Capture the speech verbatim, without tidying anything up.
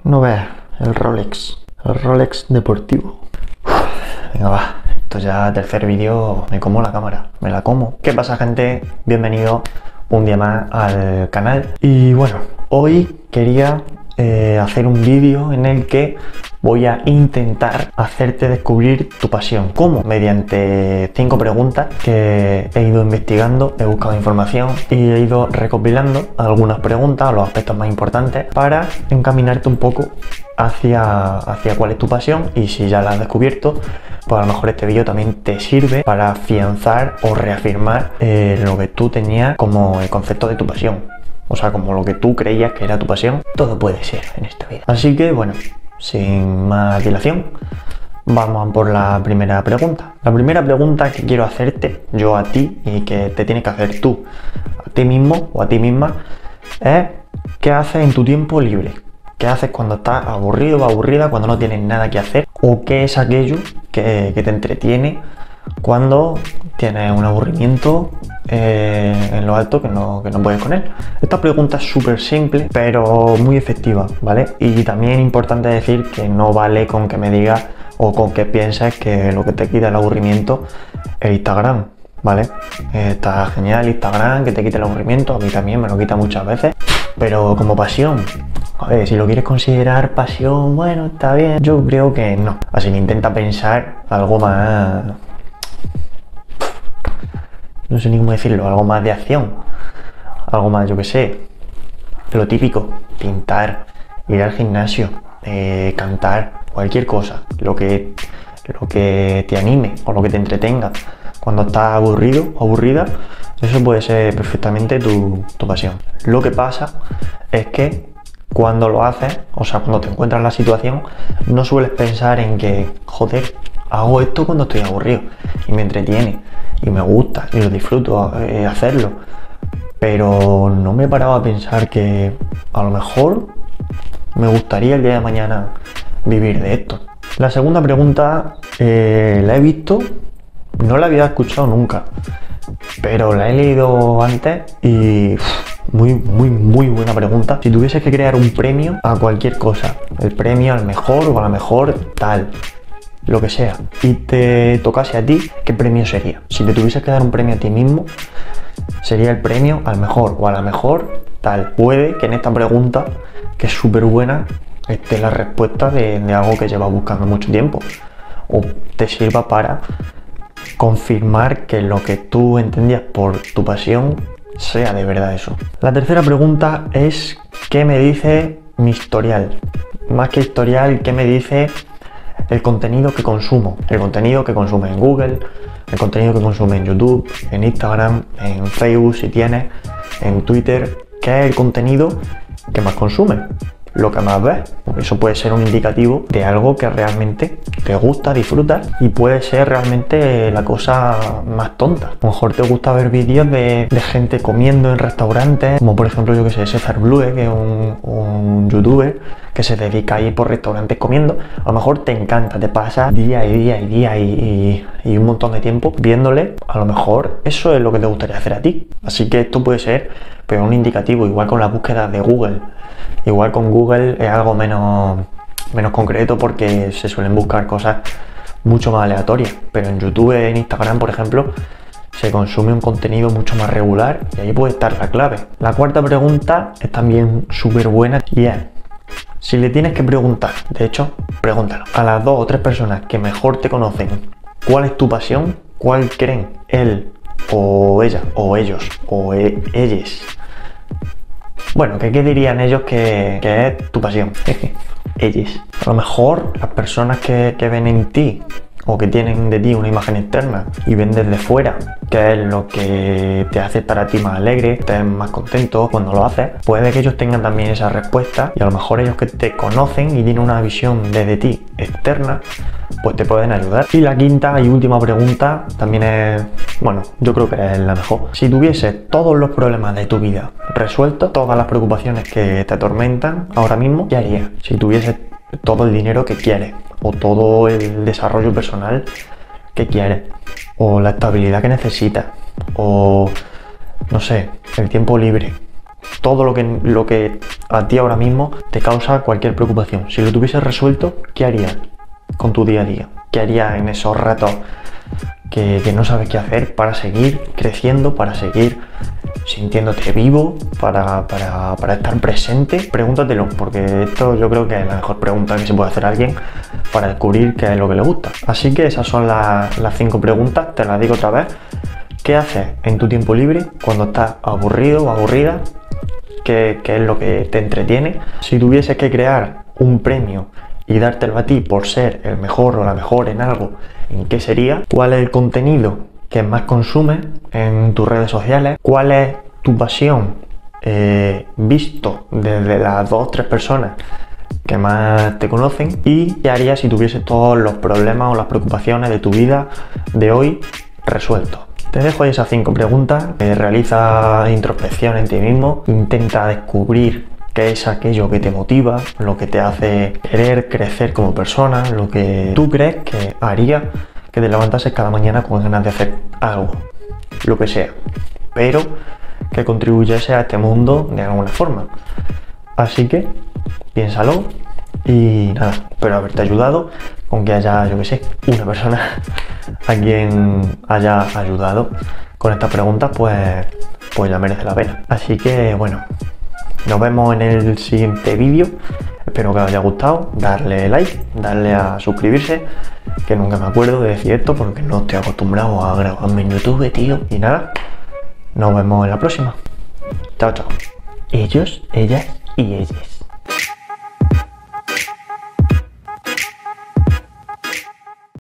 No veas, el Rolex, el Rolex deportivo. Uf, venga va, esto ya tercer vídeo, me como la cámara, me la como. ¿Qué pasa, gente? Bienvenido un día más al canal. Y bueno, hoy quería eh, hacer un vídeo en el que voy a intentar hacerte descubrir tu pasión. ¿Cómo? Mediante cinco preguntas que he ido investigando, he buscado información y he ido recopilando algunas preguntas, los aspectos más importantes, para encaminarte un poco hacia, hacia cuál es tu pasión, y si ya la has descubierto, pues a lo mejor este vídeo también te sirve para afianzar o reafirmar eh, lo que tú tenías como el concepto de tu pasión. O sea, como lo que tú creías que era tu pasión. Todo puede ser en esta vida. Así que bueno, sin más dilación, vamos a por la primera pregunta. La primera pregunta que quiero hacerte yo a ti, y que te tienes que hacer tú a ti mismo o a ti misma, es: ¿qué haces en tu tiempo libre? ¿Qué haces cuando estás aburrido o aburrida, cuando no tienes nada que hacer? ¿O qué es aquello que, que te entretiene cuando tienes un aburrimiento eh, en lo alto que no, que no puedes con él? Esta pregunta es súper simple, pero muy efectiva, ¿vale? Y también importante decir que no vale con que me digas o con que pienses que lo que te quita el aburrimiento es Instagram, ¿vale? Eh, está genial Instagram, que te quite el aburrimiento, a mí también me lo quita muchas veces, pero como pasión, a ver, si lo quieres considerar pasión, bueno, está bien, yo creo que no. Así que intenta pensar algo más, no sé ni cómo decirlo, algo más de acción, algo más, yo que sé, lo típico: pintar, ir al gimnasio, eh, cantar, cualquier cosa, lo que, lo que te anime o lo que te entretenga cuando estás aburrido o aburrida. Eso puede ser perfectamente tu, tu pasión. Lo que pasa es que cuando lo haces, o sea, cuando te encuentras en la situación, no sueles pensar en que, joder, hago esto cuando estoy aburrido y me entretiene y me gusta y lo disfruto eh, hacerlo, pero no me he parado a pensar que a lo mejor me gustaría el día de mañana vivir de esto. La segunda pregunta eh, la he visto, no la había escuchado nunca, pero la he leído antes y uff, muy, muy, muy buena pregunta. Si tuvieses que crear un premio a cualquier cosa, el premio al mejor o a la mejor tal, lo que sea, y te tocase a ti, ¿qué premio sería? Si te tuvieses que dar un premio a ti mismo, sería el premio al mejor o a la mejor tal. Puede que en esta pregunta, que es súper buena, esté la respuesta de, de algo que llevas buscando mucho tiempo, o te sirva para confirmar que lo que tú entendías por tu pasión sea de verdad eso. La tercera pregunta es: ¿qué me dice mi historial? Más que historial, ¿qué me dice el contenido que consumo? El contenido que consume en Google, el contenido que consume en YouTube, en Instagram, en Facebook si tienes, en Twitter. ¿Qué es el contenido que más consumes? Lo que más ves. Eso puede ser un indicativo de algo que realmente te gusta, disfrutas, y puede ser realmente la cosa más tonta. A lo mejor te gusta ver vídeos de, de gente comiendo en restaurantes, como por ejemplo, yo que sé, César Blue, que es un, un youtuber que se dedica a ir por restaurantes comiendo. A lo mejor te encanta, te pasas día y día y día y, y, y un montón de tiempo viéndole. A lo mejor eso es lo que te gustaría hacer a ti. Así que esto puede ser pero un indicativo, igual con las búsquedas de Google. Igual con Google es algo menos, menos concreto, porque se suelen buscar cosas mucho más aleatorias, pero en YouTube, en Instagram, por ejemplo, se consume un contenido mucho más regular y ahí puede estar la clave. La cuarta pregunta es también súper buena y es: si le tienes que preguntar, de hecho, pregúntalo a las dos o tres personas que mejor te conocen, ¿cuál es tu pasión? ¿Cuál creen él o ella o ellos o e ellas? Bueno, ¿qué, qué dirían ellos que, que es tu pasión? Ellos. A lo mejor las personas que, que ven en ti o que tienen de ti una imagen externa y ven desde fuera qué es lo que te hace estar a ti más alegre, estés más contento cuando lo haces, puede que ellos tengan también esa respuesta, y a lo mejor ellos que te conocen y tienen una visión desde ti externa, pues te pueden ayudar. Y la quinta y última pregunta también es, bueno, yo creo que es la mejor. Si tuvieses todos los problemas de tu vida resueltos, todas las preocupaciones que te atormentan ahora mismo, ¿qué harías? Si tuvieses todo el dinero que quieres, o todo el desarrollo personal que quieres, o la estabilidad que necesitas, o no sé, el tiempo libre, todo lo que, lo que a ti ahora mismo te causa cualquier preocupación. Si lo tuvieses resuelto, ¿qué harías con tu día a día? ¿Qué harías en esos ratos que, que no sabes qué hacer para seguir creciendo, para seguir sintiéndote vivo, para, para, para estar presente? Pregúntatelo, porque esto yo creo que es la mejor pregunta que se puede hacer a alguien para descubrir qué es lo que le gusta. Así que esas son las, las cinco preguntas, te las digo otra vez. ¿Qué haces en tu tiempo libre cuando estás aburrido o aburrida? ¿Qué, qué es lo que te entretiene? Si tuvieses que crear un premio y dártelo a ti por ser el mejor o la mejor en algo, ¿en qué sería? ¿Cuál es el contenido que más consumes en tus redes sociales? ¿Cuál es tu pasión eh, visto desde las dos o tres personas que más te conocen? ¿Y qué harías si tuvieses todos los problemas o las preocupaciones de tu vida de hoy resueltos? Te dejo ahí esas cinco preguntas, eh, realiza introspección en ti mismo, intenta descubrir qué es aquello que te motiva, lo que te hace querer crecer como persona, lo que tú crees que haría que te levantases cada mañana con ganas de hacer algo, lo que sea, pero que contribuyese a este mundo de alguna forma. Así que piénsalo y nada, espero haberte ayudado, aunque haya, yo que sé, una persona a quien haya ayudado con estas preguntas, pues, pues ya merece la pena. Así que bueno, nos vemos en el siguiente vídeo. Espero que os haya gustado. Darle like, darle a suscribirse, que nunca me acuerdo de decir esto porque no estoy acostumbrado a grabarme en YouTube, tío. Y nada, nos vemos en la próxima. Chao, chao. Ellos, ellas y ellas.